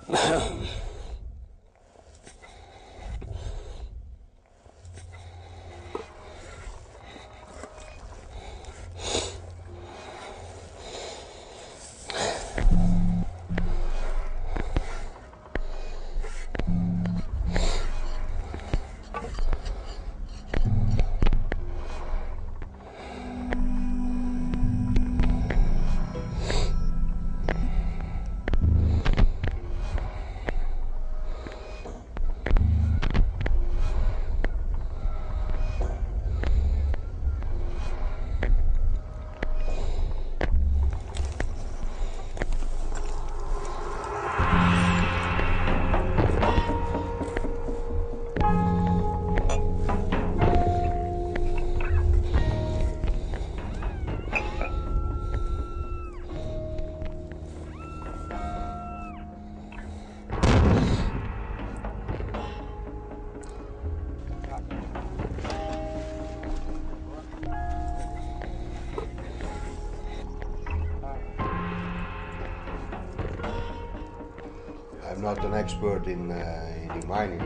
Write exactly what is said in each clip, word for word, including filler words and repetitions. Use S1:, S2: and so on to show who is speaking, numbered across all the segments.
S1: I'm not an expert in, uh, in mining.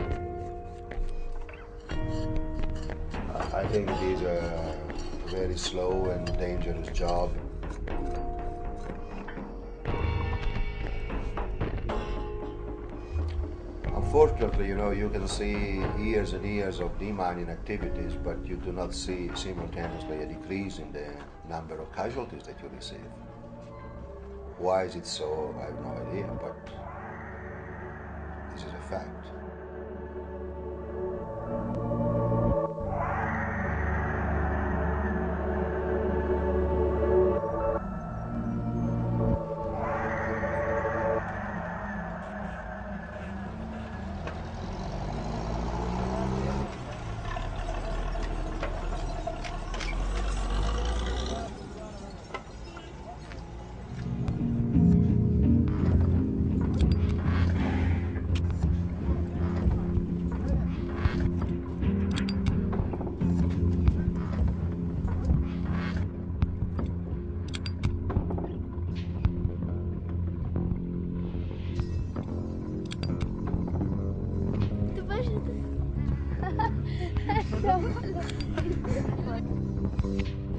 S1: I think it is a very slow and dangerous job. Unfortunately, you know, you can see years and years of demining activities, but you do not see simultaneously a decrease in the number of casualties that you receive. Why is it so? I have no idea, but this is a fact.
S2: Ты бачите?